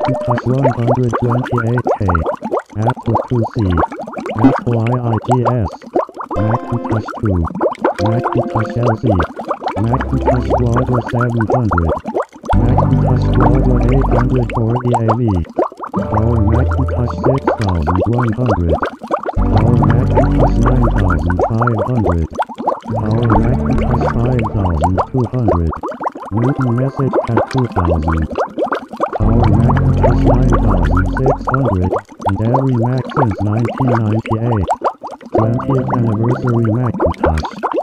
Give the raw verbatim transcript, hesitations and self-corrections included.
Macintosh one hundred twenty-eight K, Apple two C, Apple I I P S, Macintosh two, Macintosh L Z, Macintosh Quadro seven hundred, Macintosh Quadro eight hundred forty A V, Power Macintosh six thousand one hundred, Power Macintosh nine thousand five hundred, Power Macintosh five thousand two hundred, Newton Message Pad two thousand, Power Macintosh nine thousand six hundred, and every Mac since nineteen ninety-eight. twentieth Anniversary Macintosh.